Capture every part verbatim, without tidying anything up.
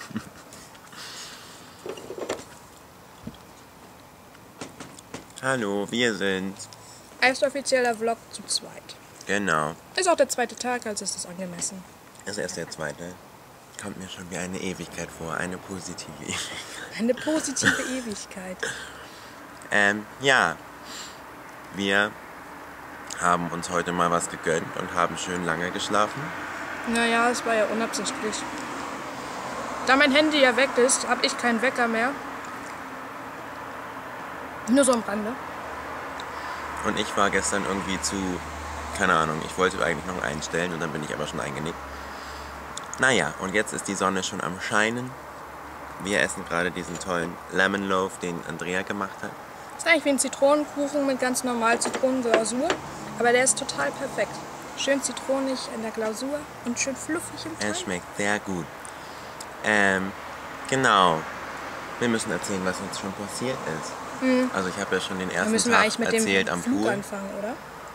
Hallo, wir sind... Erst offizieller Vlog zu zweit. Genau. Ist auch der zweite Tag, also ist es angemessen. Ist erst der zweite. Kommt mir schon wie eine Ewigkeit vor, eine positive Ewigkeit. Eine positive Ewigkeit. Ähm, ja. Wir haben uns heute mal was gegönnt und haben schön lange geschlafen. Naja, es war ja unabsichtlich. Da mein Handy ja weg ist, habe ich keinen Wecker mehr. Nur so am Rande. Und ich war gestern irgendwie zu, keine Ahnung, ich wollte eigentlich noch einstellen und dann bin ich aber schon eingenickt. Naja, und jetzt ist die Sonne schon am Scheinen. Wir essen gerade diesen tollen Lemon Loaf, den Andrea gemacht hat. Das ist eigentlich wie ein Zitronenkuchen mit ganz normal Zitronenglasur. Aber der ist total perfekt. Schön zitronig in der Glasur und schön fluffig im Teig. Er schmeckt sehr gut. Ähm, genau. Wir müssen erzählen, was uns schon passiert ist. Mhm. Also ich habe ja schon den Dann ersten müssen wir Tag eigentlich mit erzählt dem am Flug Pool. anfangen, oder?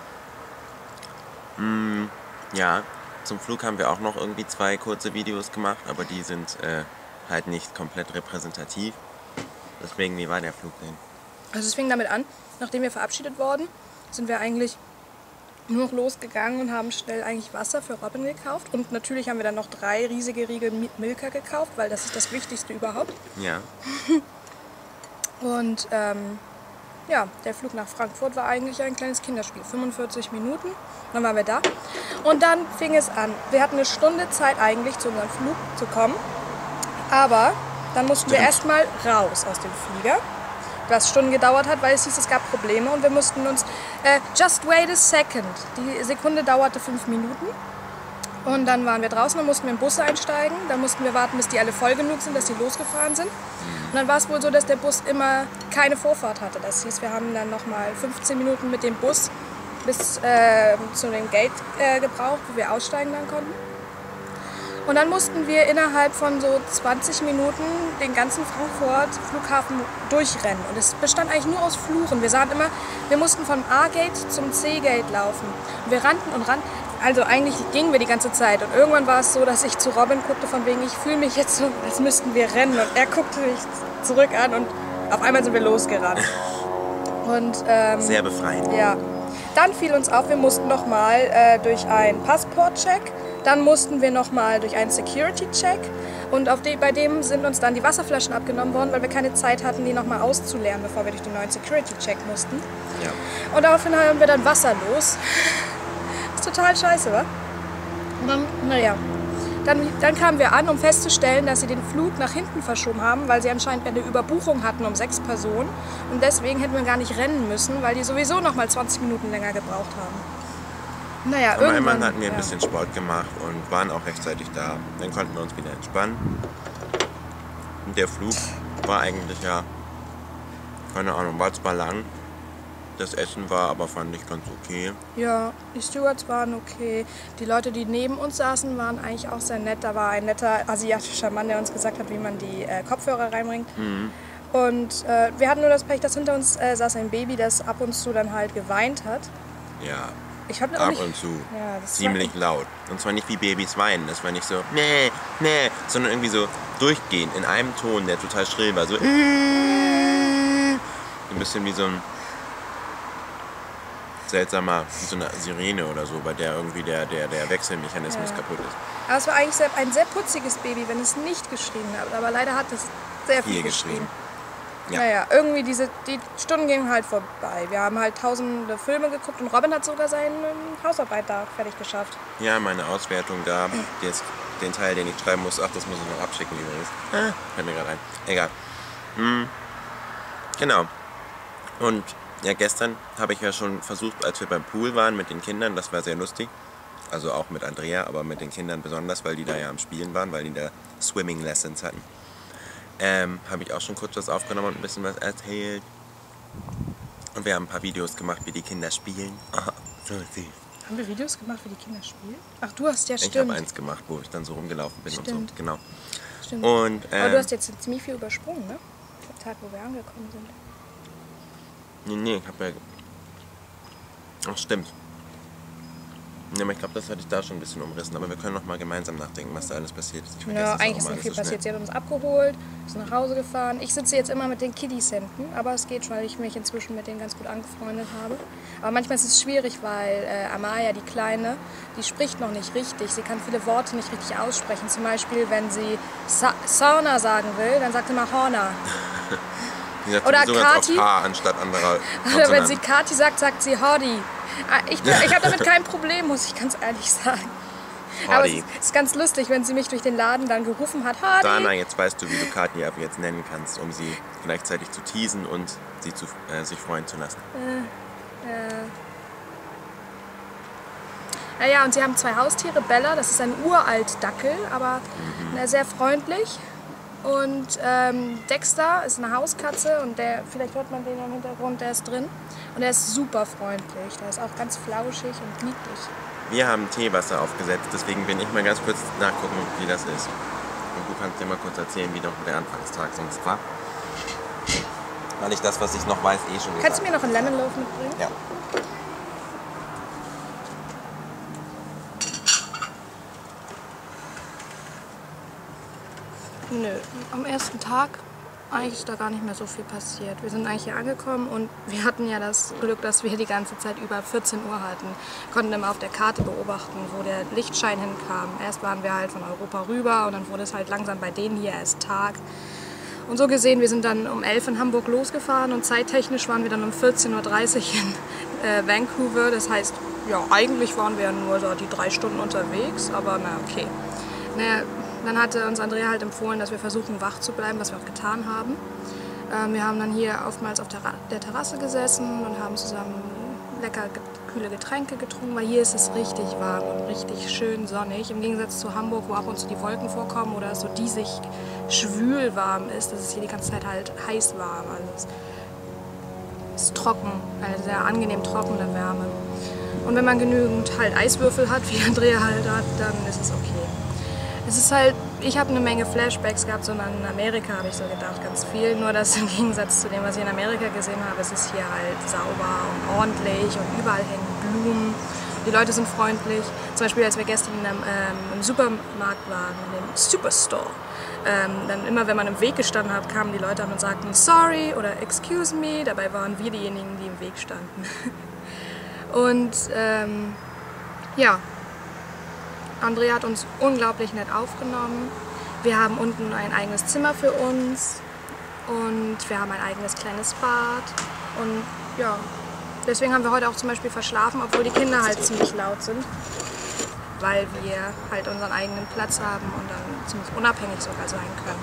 Mm, ja, zum Flug haben wir auch noch irgendwie zwei kurze Videos gemacht, aber die sind äh, halt nicht komplett repräsentativ. Deswegen, wie war der Flug denn? Also es fing damit an, nachdem wir verabschiedet wurden, sind wir eigentlich nur noch losgegangen und haben schnell eigentlich Wasser für Robin gekauft. Und natürlich haben wir dann noch drei riesige Riegel Milka gekauft, weil das ist das Wichtigste überhaupt. Ja. Und ähm, ja, der Flug nach Frankfurt war eigentlich ein kleines Kinderspiel. fünfundvierzig Minuten, dann waren wir da. Und dann fing es an. Wir hatten eine Stunde Zeit eigentlich, zu unserem Flug zu kommen. Aber dann mussten wir erstmal raus aus dem Flieger. Was Stunden gedauert hat, weil es hieß, es gab Probleme. Und wir mussten uns, äh, just wait a second. Die Sekunde dauerte fünf Minuten. Und dann waren wir draußen, dann mussten wir in Busse einsteigen. Dann mussten wir warten, bis die alle voll genug sind, dass sie losgefahren sind. Und dann war es wohl so, dass der Bus immer keine Vorfahrt hatte. Das hieß, wir haben dann nochmal fünfzehn Minuten mit dem Bus bis äh, zu dem Gate äh, gebraucht, wo wir aussteigen dann konnten. Und dann mussten wir innerhalb von so zwanzig Minuten den ganzen Frankfurt-Flughafen durchrennen. Und es bestand eigentlich nur aus Fluren. Wir sahen immer, wir mussten vom A-Gate zum C-Gate laufen. Und wir rannten und rannten. Also eigentlich gingen wir die ganze Zeit. Und irgendwann war es so, dass ich zu Robin guckte, von wegen, ich fühle mich jetzt so, als müssten wir rennen. Und er guckte mich zurück an und auf einmal sind wir losgerannt. Und, ähm, Sehr befreiend. Ja. Dann fiel uns auf, wir mussten nochmal äh, durch einen Passportcheck. Dann mussten wir nochmal durch einen Security-Check. Und auf de bei dem sind uns dann die Wasserflaschen abgenommen worden, weil wir keine Zeit hatten, die nochmal auszuleeren, bevor wir durch den neuen Security-Check mussten. Ja. Und daraufhin haben wir dann Wasser los. Ist total scheiße, wa? Und dann, naja. Dann, dann kamen wir an, um festzustellen, dass sie den Flug nach hinten verschoben haben, weil sie anscheinend eine Überbuchung hatten um sechs Personen. Und deswegen hätten wir gar nicht rennen müssen, weil die sowieso nochmal zwanzig Minuten länger gebraucht haben. Naja, Am irgendwann einmal hatten wir ein ja. bisschen Sport gemacht und waren auch rechtzeitig da. Dann konnten wir uns wieder entspannen. Und der Flug war eigentlich ja, keine Ahnung, war zwar lang. Das Essen war aber, fand ich, ganz okay. Ja, die Stewards waren okay. Die Leute, die neben uns saßen, waren eigentlich auch sehr nett. Da war ein netter asiatischer Mann, der uns gesagt hat, wie man die äh, Kopfhörer reinbringt. Mhm. Und äh, wir hatten nur das Pech, dass hinter uns äh, saß ein Baby, das ab und zu dann halt geweint hat. Ja, Ich hab auch ab nicht, und zu. Ja, das Ziemlich laut. Und zwar nicht wie Babys weinen. Das war nicht so, nee, nee, sondern irgendwie so durchgehend in einem Ton, der total schrill war. So, ein bisschen wie so ein seltsamer, wie so eine Sirene oder so, bei der irgendwie der, der, der Wechselmechanismus Ja. kaputt ist. Aber es war eigentlich sehr, ein sehr putziges Baby, wenn es nicht geschrien hat. Aber leider hat es sehr viel Viel geschrien. geschrien. Ja. Naja, irgendwie diese, die Stunden gingen halt vorbei. Wir haben halt tausende Filme geguckt und Robin hat sogar seine Hausarbeit da fertig geschafft. Ja, meine Auswertung da, jetzt den Teil, den ich schreiben muss, ach, das muss ich noch abschicken übrigens. Ah, fällt mir gerade ein. Egal. Hm. Genau. Und ja, gestern habe ich ja schon versucht, als wir beim Pool waren mit den Kindern, das war sehr lustig. Also auch mit Andrea, aber mit den Kindern besonders, weil die da ja am Spielen waren, weil die da Swimming Lessons hatten. Ähm, habe ich auch schon kurz was aufgenommen und ein bisschen was erzählt. Und wir haben ein paar Videos gemacht, wie die Kinder spielen. Oh, so süß. Haben wir Videos gemacht, wie die Kinder spielen? Ach, du hast ja, Ich stimmt. habe eins gemacht, wo ich dann so rumgelaufen bin Stimmt. und so. Genau. Stimmt. Und, ähm, Aber du hast jetzt ziemlich viel übersprungen, ne? Der Tag, wo wir angekommen sind. Nee, nee, ich hab ja... Ach, stimmt. Ja, aber ich glaube, das hatte ich da schon ein bisschen umrissen. Aber wir können noch mal gemeinsam nachdenken, was da alles passiert ist. Ich vergesse Ja, das eigentlich auch ist mal nicht alles viel so passiert. Sie schnell. hat uns abgeholt, ist nach Hause gefahren. Ich sitze jetzt immer mit den Kiddies hinten, aber es geht schon, weil ich mich inzwischen mit denen ganz gut angefreundet habe. Aber manchmal ist es schwierig, weil äh, Amaya, die Kleine, die spricht noch nicht richtig. Sie kann viele Worte nicht richtig aussprechen. Zum Beispiel, wenn sie Sa Sauna sagen will, dann sagt sie immer Horna. Die sagt Oder sowieso ganz Kati. oft H anstatt anderer Oder wenn Konsonanten. sie Kati sagt, sagt sie Hordi. Ich, ich habe damit kein Problem, muss ich ganz ehrlich sagen. Aber es Hordi. ist, es ist ganz lustig, wenn sie mich durch den Laden dann gerufen hat, Hordi. Dana, jetzt weißt du, wie du Kathi ab jetzt nennen kannst, um sie gleichzeitig zu teasen und sie zu, äh, sich freuen zu lassen. Äh, äh. Naja, und sie haben zwei Haustiere. Bella, das ist ein uralt Dackel, aber mhm. sehr freundlich. Und ähm, Dexter ist eine Hauskatze und der, vielleicht hört man den im Hintergrund, der ist drin. Und der ist super freundlich, der ist auch ganz flauschig und niedlich. Wir haben Teewasser aufgesetzt, deswegen bin ich mal ganz kurz nachgucken, wie das ist. Und du kannst dir mal kurz erzählen, wie doch der Anfangstag sonst war. Weil ich das, was ich noch weiß, eh schon gesagt habe. Kannst du mir noch einen Lemon Loaf mitbringen? Ja. Nö, am ersten Tag eigentlich ist da gar nicht mehr so viel passiert. Wir sind eigentlich hier angekommen und wir hatten ja das Glück, dass wir die ganze Zeit über vierzehn Uhr hatten. Konnten immer auf der Karte beobachten, wo der Lichtschein hinkam. Erst waren wir halt von Europa rüber und dann wurde es halt langsam bei denen hier erst Tag. Und so gesehen, wir sind dann um elf in Hamburg losgefahren und zeittechnisch waren wir dann um vierzehn Uhr dreißig in äh, Vancouver. Das heißt, ja, eigentlich waren wir ja nur so die drei Stunden unterwegs, aber na okay. Naja, dann hatte uns Andrea halt empfohlen, dass wir versuchen, wach zu bleiben, was wir auch getan haben. Ähm, wir haben dann hier oftmals auf der, der Terrasse gesessen und haben zusammen lecker kühle Getränke getrunken, weil hier ist es richtig warm und richtig schön sonnig. Im Gegensatz zu Hamburg, wo ab und zu die Wolken vorkommen oder es so diesig schwül warm ist, das ist hier die ganze Zeit halt heiß warm. Also es ist trocken, eine sehr angenehm trockene Wärme. Und wenn man genügend halt Eiswürfel hat, wie Andrea halt hat, dann ist es okay. Es ist halt, ich habe eine Menge Flashbacks gehabt, sondern in Amerika habe ich so gedacht, ganz viel. Nur dass im Gegensatz zu dem, was ich in Amerika gesehen habe, es ist hier halt sauber und ordentlich und überall hängen Blumen. Die Leute sind freundlich. Zum Beispiel, als wir gestern in einem, ähm, im Supermarkt waren, in dem Superstore, ähm, dann immer, wenn man im Weg gestanden hat, kamen die Leute an und sagten sorry oder excuse me. Dabei waren wir diejenigen, die im Weg standen. Und ähm, ja. Andrea hat uns unglaublich nett aufgenommen. Wir haben unten ein eigenes Zimmer für uns und wir haben ein eigenes kleines Bad. Und ja, deswegen haben wir heute auch zum Beispiel verschlafen, obwohl die Kinder halt ziemlich laut sind, weil wir halt unseren eigenen Platz haben und dann ziemlich unabhängig sogar sein können.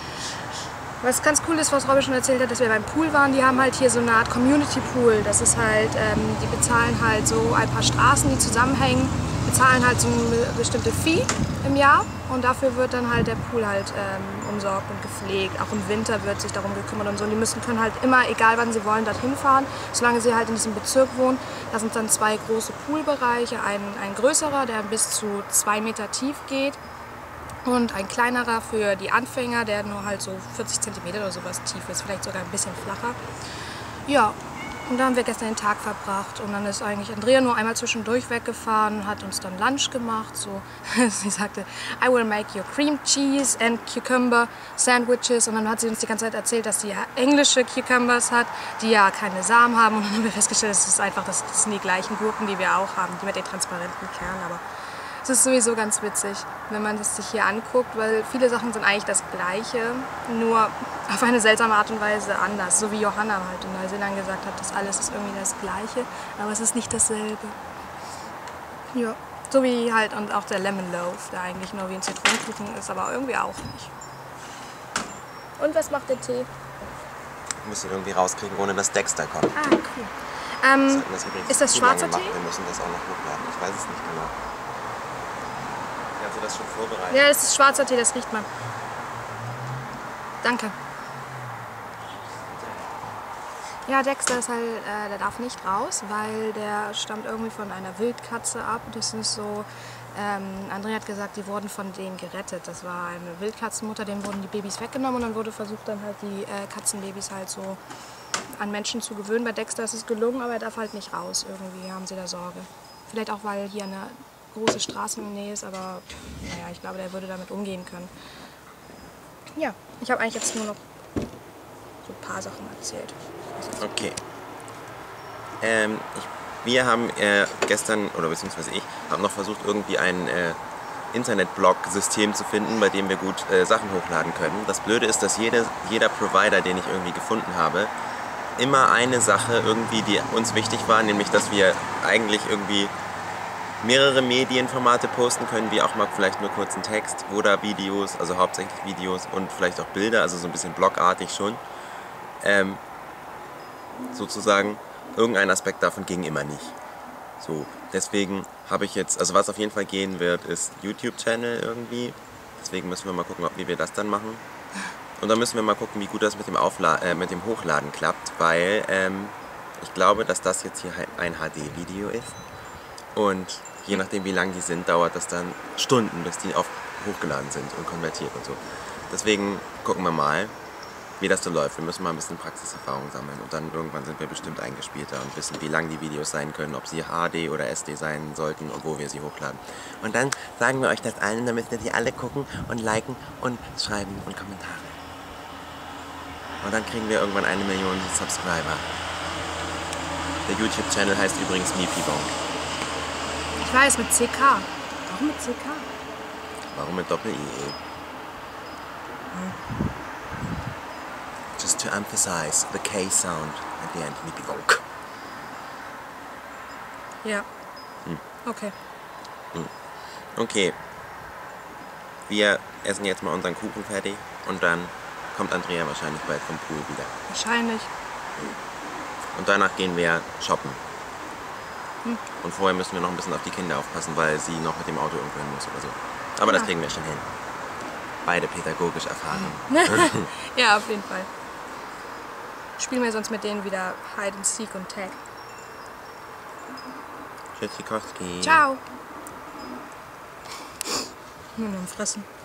Was ganz cool ist, was Robby schon erzählt hat, dass wir beim Pool waren. Die haben halt hier so eine Art Community Pool. Das ist halt, ähm, die bezahlen halt so ein paar Straßen, die zusammenhängen, bezahlen halt so eine bestimmte Fee im Jahr und dafür wird dann halt der Pool halt ähm, umsorgt und gepflegt. Auch im Winter wird sich darum gekümmert und so. Und die müssen können halt immer, egal wann sie wollen, dorthin fahren, solange sie halt in diesem Bezirk wohnen. Da sind dann zwei große Poolbereiche, ein, ein größerer, der bis zu zwei Meter tief geht. Und ein kleinerer für die Anfänger, der nur halt so vierzig Zentimeter oder sowas tief ist, vielleicht sogar ein bisschen flacher. Ja, und da haben wir gestern den Tag verbracht und dann ist eigentlich Andrea nur einmal zwischendurch weggefahren und hat uns dann Lunch gemacht. So, sie sagte, I will make you cream cheese and cucumber sandwiches. Und dann hat sie uns die ganze Zeit erzählt, dass sie ja englische Cucumbers hat, die ja keine Samen haben. Und dann haben wir festgestellt, das ist einfach, das, das sind die gleichen Gurken, die wir auch haben, die mit den transparenten Kernen. Aber es ist sowieso ganz witzig, wenn man das sich hier anguckt, weil viele Sachen sind eigentlich das Gleiche, nur auf eine seltsame Art und Weise anders. So wie Johanna halt in Neuseeland gesagt hat, das alles ist irgendwie das Gleiche, aber es ist nicht dasselbe. Ja, so wie halt und auch der Lemon Loaf, der eigentlich nur wie ein Zitronenkuchen ist, aber irgendwie auch nicht. Und was macht der Tee? Wir müssen irgendwie rauskriegen, ohne dass Dexter kommt. Ah, cool. Ähm, das ist das schwarzer Tee? Wir müssen das auch noch hochladen. Ich weiß es nicht genau. Hast du das schon vorbereitet? Ja, das ist schwarzer Tee, das riecht man. Danke. Ja, Dexter ist halt, äh, der darf nicht raus, weil der stammt irgendwie von einer Wildkatze ab. Das ist so, ähm, Andrea hat gesagt, die wurden von denen gerettet. Das war eine Wildkatzenmutter, denen wurden die Babys weggenommen und dann wurde versucht, dann halt die äh, Katzenbabys halt so an Menschen zu gewöhnen. Bei Dexter ist es gelungen, aber er darf halt nicht raus. Irgendwie haben sie da Sorge Vielleicht auch, weil hier eine große Straße in der Nähe ist, aber naja, ich glaube, der würde damit umgehen können. Ja, ich habe eigentlich jetzt nur noch so ein paar Sachen erzählt. Okay. Ähm, ich, wir haben äh, gestern, oder beziehungsweise ich, haben noch versucht, irgendwie ein äh, Internetblog-System zu finden, bei dem wir gut äh, Sachen hochladen können. Das Blöde ist, dass jede, jeder Provider, den ich irgendwie gefunden habe, immer eine Sache irgendwie, die uns wichtig war, nämlich, dass wir eigentlich irgendwie mehrere Medienformate posten können, wie auch mal vielleicht nur kurzen Text oder Videos, also hauptsächlich Videos und vielleicht auch Bilder, also so ein bisschen blogartig schon. Ähm, sozusagen, irgendein Aspekt davon ging immer nicht. So, deswegen habe ich jetzt, also was auf jeden Fall gehen wird, ist YouTube-Channel irgendwie. Deswegen müssen wir mal gucken, ob, wie wir das dann machen. Und dann müssen wir mal gucken, wie gut das mit dem, Aufla äh, mit dem Hochladen klappt, weil ähm, ich glaube, dass das jetzt hier ein H D-Video ist. Und je nachdem, wie lang die sind, dauert das dann Stunden, bis die auf hochgeladen sind und konvertiert und so. Deswegen gucken wir mal, wie das so läuft. Wir müssen mal ein bisschen Praxiserfahrung sammeln und dann irgendwann sind wir bestimmt eingespielter und wissen, wie lang die Videos sein können, ob sie H D oder S D sein sollten und wo wir sie hochladen. Und dann sagen wir euch das allen, dann müsst ihr die alle gucken und liken und schreiben und Kommentare. Und dann kriegen wir irgendwann eine Million Subscriber. Der YouTube-Channel heißt übrigens Miepibonk. Ich weiß, mit C K. Warum mit C K? Warum mit Doppel-I E? Hm. Just to emphasize the K sound at the end. Miepibonk. Ja. Hm. Okay. Hm. Okay. Wir essen jetzt mal unseren Kuchen fertig und dann kommt Andrea wahrscheinlich bald vom Pool wieder. Wahrscheinlich. Und danach gehen wir shoppen. Hm. Und vorher müssen wir noch ein bisschen auf die Kinder aufpassen, weil sie noch mit dem Auto irgendwo hin muss oder so. Aber ja. Das kriegen wir schon hin. Beide pädagogisch erfahren. Ja, auf jeden Fall. Spielen wir sonst mit denen wieder Hide and Seek und Tag. Tschüssikowski. Ciao. Nur noch am Fressen.